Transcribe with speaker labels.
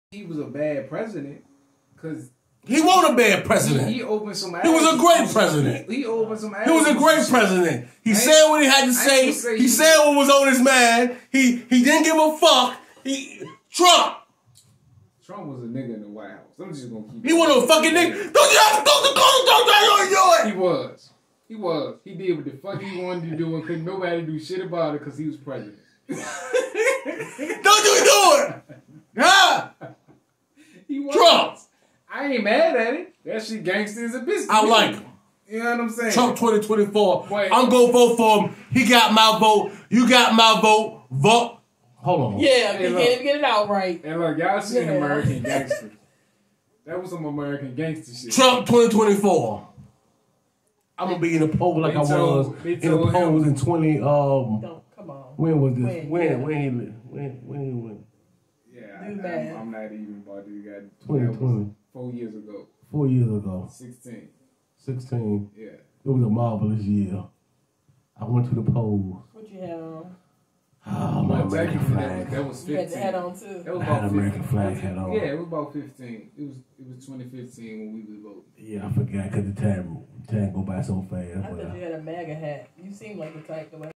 Speaker 1: he was a bad president because
Speaker 2: he wasn't a bad president.
Speaker 1: He opened some.
Speaker 2: He was a great president.
Speaker 1: He opened some.
Speaker 2: He was a great president. He said what he had to say. He said what was on his mind. He didn't give a fuck. Trump
Speaker 1: was a nigga in the White House. I'm just gonna keep.
Speaker 2: He wasn't a fucking nigga.
Speaker 1: He was. He did what the fuck he wanted to do and couldn't nobody do shit about it because he was president.
Speaker 2: Don't you do it! Huh?
Speaker 1: He was.
Speaker 2: Trump.
Speaker 1: I ain't mad at it. That shit gangster as a bitch.
Speaker 2: I like him.
Speaker 1: You know what I'm saying?
Speaker 2: Trump 2024. I'm gonna vote for him. He got my vote. You got my vote. Vote. Hold on.
Speaker 3: Yeah, get it out right.
Speaker 1: And look, y'all seen American Gangster. That was some American gangster shit.
Speaker 2: Trump 2024. I'm gonna be in the poll like I was in the polls in 20.
Speaker 3: Don't come on.
Speaker 2: When was this? When he went?
Speaker 1: Yeah, I'm not even about to get
Speaker 2: 2020.
Speaker 1: 4 years ago.
Speaker 2: 4 years ago.
Speaker 1: 16.
Speaker 2: 16.
Speaker 1: Yeah.
Speaker 2: It was a marvelous year. I went to the polls.
Speaker 3: What you have?
Speaker 2: Oh, my American flag.
Speaker 1: That was 15.
Speaker 3: You had the hat on too.
Speaker 1: That was
Speaker 2: I had an American flag hat on.
Speaker 1: Yeah, it was about 15. It was 2015 when we was voting.
Speaker 2: Yeah, I forgot because the time go by so fast.
Speaker 3: I thought you had a MAGA hat. You seem like the type the way.